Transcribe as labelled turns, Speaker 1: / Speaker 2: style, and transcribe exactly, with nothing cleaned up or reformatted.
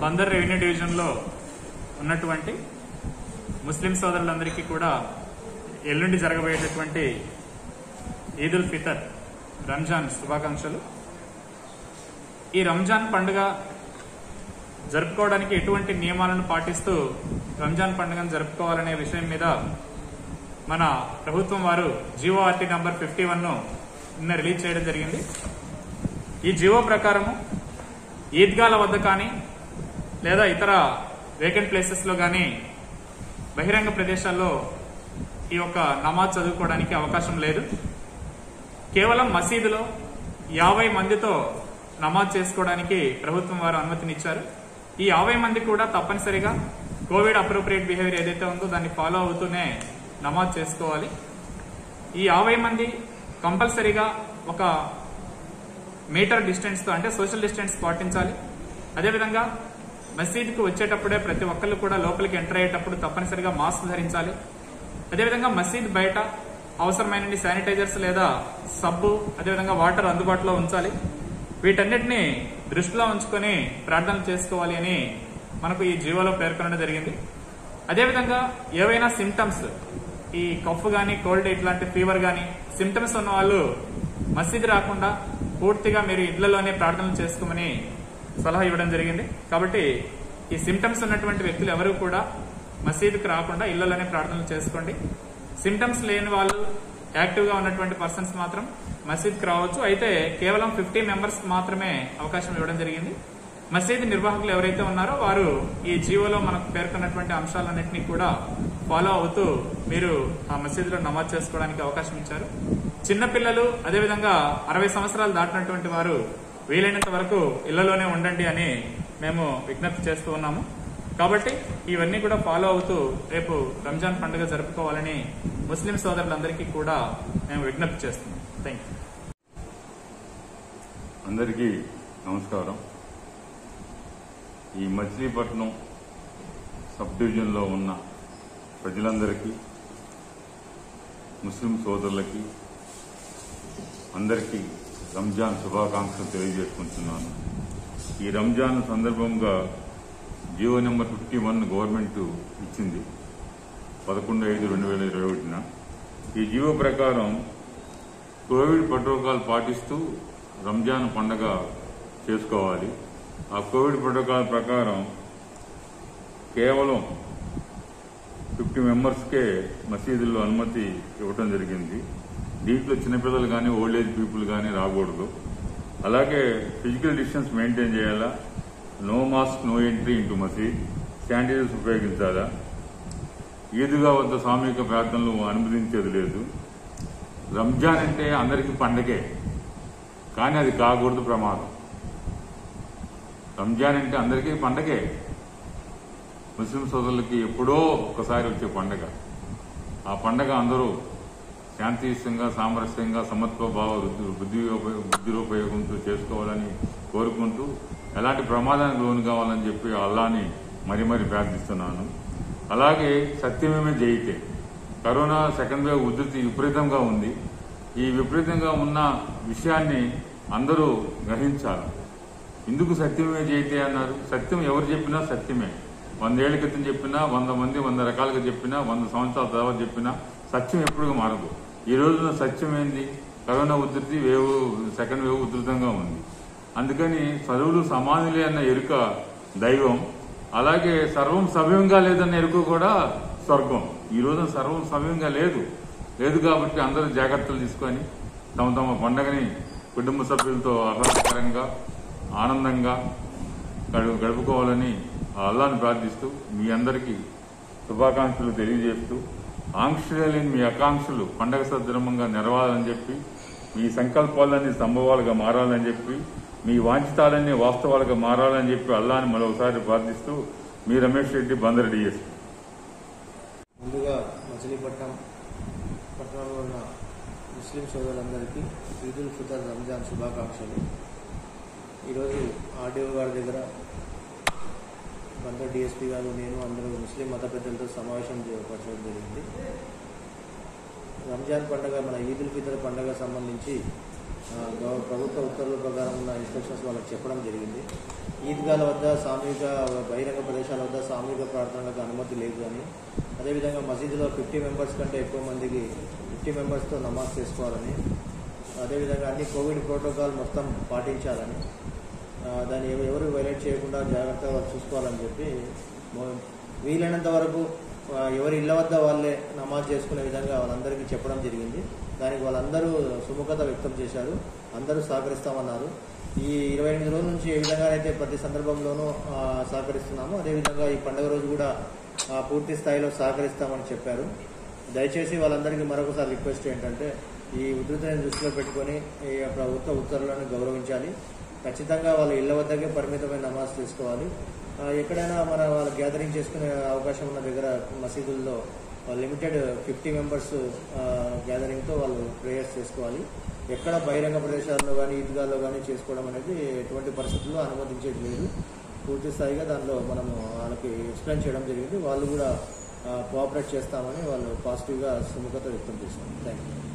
Speaker 1: Bandar revenue division లో ఉన్నటువంటి ముస్లిం సోదరులందరికీ కూడా ఎల్లుండి జరగబోయేటటువంటి ఈద్ ఉల్ ఫితర్ రంజాన్ శుభాకాంక్షలు. ఈ రంజాన్ పండుగ జరుపుకోవడానికి ఎటువంటి నియమాలను పాటిస్తూ రంజాన్ పండుగను జరుపుకోవాలనే విషయం మీద మన ప్రభుత్వం వారు GO RT number fifty one ను నిన్న రిలీజ్ చేయడం జరిగింది. ఈ జియో ప్రకారము ఈద్గాల వద్ద కానీ లేదా ఇతర వేకెంట్ ప్లేసెస్ లో కానీ బహిరంగ ప్రదేశాల్లో ఈ యొక్క నమాజ్ చదువుకోవడానికి అవకాశం లేదు. కేవలం మసీదులో యాభై మందితో నమాజ్ చేసుకోవడానికి ప్రభుత్వం వారు అనుమతినిచ్చారు. ఈ యాభై మంది కూడా తప్పనిసరిగా కోవిడ్ అప్రోప్రియేట్ బిహేవియర్ ఏదైతే ఉందో దాన్ని ఫాలో అవుతూనే నమాజ్ చేసుకోవాలి. ఈ యాభై మంది కంపల్సరీగా ఒక మీటర్ డిస్టెన్స్ తో అంటే సోషల్ డిస్టెన్స్ పాటించాలి. అదేవిధంగా మసీద్కు వచ్చేటప్పుడే ప్రతి ఒక్కళ్ళు కూడా లోపలికి ఎంటర్ అయ్యేటప్పుడు తప్పనిసరిగా మాస్క్ ధరించాలి. అదేవిధంగా మసీద్ బయట అవసరమైన శానిటైజర్స్ లేదా సబ్బు అదేవిధంగా వాటర్ అందుబాటులో ఉంచాలి. వీటన్నిటిని దృష్టిలో ఉంచుకొని ప్రార్థనలు చేసుకోవాలి అని మనకు ఈ జీవోలో పేర్కొనడం జరిగింది. అదేవిధంగా ఏవైనా సిమ్టమ్స్ ఈ కఫ్ గానీ కోల్డ్ ఇట్లాంటి ఫీవర్ గానీ సిమ్టమ్స్ ఉన్న వాళ్ళు మసీద్ రాకుండా పూర్తిగా మీరు ఇళ్లలోనే ప్రార్థనలు చేసుకోమని సలహా ఇవ్వడం జరిగింది. కాబట్టి ఈ సిమ్టమ్స్ ఉన్నటువంటి వ్యక్తులు ఎవరు కూడా మసీదుకు రాకుండా ఇళ్లలోనే ప్రార్థనలు చేసుకోండి. సిమ్టమ్స్ లేని వాళ్ళు యాక్టివ్ గా ఉన్నటువంటి పర్సన్స్ మాత్రం మసీద్కి రావచ్చు. అయితే కేవలం ఫిఫ్టీ మెంబర్స్ మాత్రమే అవకాశం ఇవ్వడం జరిగింది. మసీద్ నిర్వాహకులు ఎవరైతే ఉన్నారో వారు ఈ జీవోలో మనకు పేర్కొన్నటువంటి అంశాలన్నింటినీ కూడా ఫాలో అవుతూ మీరు ఆ మసీదులో నమాజ్ చేసుకోవడానికి అవకాశం ఇచ్చారు. చిన్నపిల్లలు అదేవిధంగా అరవై సంవత్సరాలు దాటినటువంటి వారు వీలైనంత వరకు ఇళ్లలోనే ఉండండి అని మేము విజ్ఞప్తి చేస్తూ ఉన్నాము. కాబట్టి ఇవన్నీ కూడా ఫాలో అవుతూ రేపు రంజాన్ పండుగ జరుపుకోవాలని ముస్లిం సోదరులందరికీ కూడా మేము విజ్ఞప్తి చేస్తున్నాం. Thank you.
Speaker 2: అందరికీ నమస్కారం. ఈ మచిలీపట్నం సబ్ డివిజన్లో ఉన్న ప్రజలందరికీ ముస్లిం సోదరులకి అందరికీ రంజాన్ శుభాకాంక్షలు తెలియజేసుకుంటున్నాను. ఈ రంజాన్ సందర్భంగా GO number fifty one government ఇచ్చింది పదకొండు ఐదు రెండు వేల ఇరవై ఒకటిన. ఈ జియో ప్రకారం కోవిడ్ ప్రోటోకాల్ పాటిస్తూ రంజాన్ పండగ చేసుకోవాలి. ఆ కోవిడ్ ప్రోటోకాల్ ప్రకారం కేవలం ఫిఫ్టీ మెంబర్స్కే మసీదుల్లో అనుమతి ఇవ్వడం జరిగింది. దీంట్లో చిన్నపిల్లలు కానీ ఓల్డ్ ఏజ్ పీపుల్ కానీ రాకూడదు. అలాగే ఫిజికల్ డిస్టెన్స్ మెయింటైన్ చేయాలా. No mask no entry into మసీద్. శానిటైజర్స్ ఉపయోగించాలా. ఈదుగా వద్ద సామూహిక ప్రార్థనలు అనుమతించేది లేదు. రంజాన్ అంటే అందరికీ పండగే, కానీ అది కాకూడదు, ప్రమాదం. రంజాన్ అంటే అందరికీ పండగే, ముస్లిం సోదరులకి ఎప్పుడో ఒక్కసారి వచ్చే పండగ. ఆ పండగ అందరూ శాంతియుతంగా సామరస్యంగా సమత్వ భావ బుద్ధి బుద్ధిరోపయోగంతో చేసుకోవాలని కోరుకుంటూ ఎలాంటి ప్రమాదానికి లోను కావాలని చెప్పి అల్లాని మరీ మరీ ప్రార్థిస్తున్నాను. అలాగే సత్యమేమే జయితే. కరోనా సెకండ్ వేవ్ ఉధృతి విపరీతంగా ఉంది. ఈ విపరీతంగా ఉన్న విషయాన్ని అందరూ గ్రహించాలి. ఎందుకు సత్యమే జయితే అన్నారు? సత్యం ఎవరు చెప్పినా సత్యమే. వందేళ్ల క్రితం చెప్పినా, వంద మంది వంద రకాలుగా చెప్పినా, వంద సంవత్సరాల తర్వాత చెప్పినా సత్యం ఎప్పుడుగా మారదు. ఈ రోజున సత్యం ఏంది? కరోనా ఉధృతి వేవ్ సెకండ్ వేవ్ ఉధృతంగా ఉంది. అందుకని సర్వులు సమానులే అన్న ఎరుక దైవం. అలాగే సర్వం సవ్యంగా లేదన్న ఎరుక కూడా స్వర్గం. ఈ రోజున సర్వం సవ్యంగా లేదు లేదు కాబట్టి అందరూ జాగ్రత్తలు తీసుకొని తమ తమ పండగని కుటుంబ సభ్యులతో ఆహ్లాదకరంగా ఆనందంగా గడుపుకోవాలని అల్లాను ప్రార్థిస్తూ మీ అందరికీ శుభాకాంక్షలు తెలియజేస్తూ, ఆంక్షలు లేని మీ ఆకాంక్షలు పండగ సద్రమంగా నెరవాలని చెప్పి, మీ సంకల్పాలన్నీ సంభవాలుగా మారాలని చెప్పి, మీ వాంఛితాలన్నీ వాస్తవాలుగా మారాలని చెప్పి అల్లాని మరొకసారి ప్రార్థిస్తూ మీ రమేష్ రెడ్డి, బందర్ డిఎస్పీ.
Speaker 3: ముందుగా మచిలీపట్నం పట్టణంలో ఉన్న ముస్లిం సోదరులందరికీ ఈద్ ఉల్ ఫితర్ రంజాన్ శుభాకాంక్షలు. ఈరోజు ఆర్డీఓ గారి దగ్గర బందర్ డిఎస్పీ గారు, నేను అందరూ ముస్లిం మత పెద్దలతో సమావేశం చేపట్టడం జరిగింది. రంజాన్ పండుగ, మన ఈద్ ఉల్ ఫితర్ పండుగ సంబంధించి ప్రభుత్వ ఉత్తర్వుల ప్రకారం ఉన్న ఇన్స్ట్రక్షన్స్ వాళ్ళకి చెప్పడం జరిగింది. ఈద్గాల వద్ద సామూహిక బహిరంగ ప్రదేశాల వద్ద సామూహిక ప్రార్థనలకు అనుమతి లేదు అని, అదేవిధంగా మసీదులో ఫిఫ్టీ మెంబర్స్ కంటే ఎక్కువ మందికి ఫిఫ్టీ మెంబర్స్తో నమాజ్ చేసుకోవాలని, అదేవిధంగా అన్ని కోవిడ్ ప్రోటోకాల్ మొత్తం పాటించాలని, దాన్ని ఎవరు వైలేట్ చేయకుండా జాగ్రత్తగా చూసుకోవాలని చెప్పి వీలైనంత వరకు ఎవరి ఇళ్ల వద్ద వాళ్ళే నమాజ్ చేసుకునే విధంగా వాళ్ళందరికీ చెప్పడం జరిగింది. దానికి వాళ్ళందరూ సుముఖత వ్యక్తం చేశారు, అందరూ సహకరిస్తామన్నారు. ఈ ఇరవై ఎనిమిది రోజుల నుంచి ఏ విధంగా అయితే ప్రతి సందర్భంలోనూ సహకరిస్తున్నామో అదేవిధంగా ఈ పండుగ రోజు కూడా పూర్తి స్థాయిలో సహకరిస్తామని చెప్పారు. దయచేసి వాళ్ళందరికీ మరొకసారి రిక్వెస్ట్ ఏంటంటే ఈ ఉధృతిని దృష్టిలో పెట్టుకొని ఈ ప్రభుత్వ ఉత్తర్వులను గౌరవించాలి. ఖచ్చితంగా వాళ్ళ ఇళ్ల వద్దకే పరిమితమైన నమాజ్ చేసుకోవాలి. ఎక్కడైనా మన వాళ్ళు గ్యాదరింగ్ చేసుకునే అవకాశం ఉన్న దగ్గర మసీదుల్లో లిమిటెడ్ ఫిఫ్టీ మెంబర్స్ గ్యాదరింగ్తో వాళ్ళు ప్రేయర్స్ చేసుకోవాలి. ఎక్కడ బహిరంగ ప్రదేశాల్లో కానీ ఈద్గాల్లో కానీ చేసుకోవడం అనేది ఎటువంటి పరిస్థితుల్లో అనుమతించేది లేదు. పూర్తి స్థాయిగా దానిలో మనము వాళ్ళకి ఎక్స్ప్లెయిన్ చేయడం జరిగింది. వాళ్ళు కూడా కోఆపరేట్ చేస్తామని వాళ్ళు పాజిటివ్గా సుముఖత వ్యక్తం చేశారు. Thank you.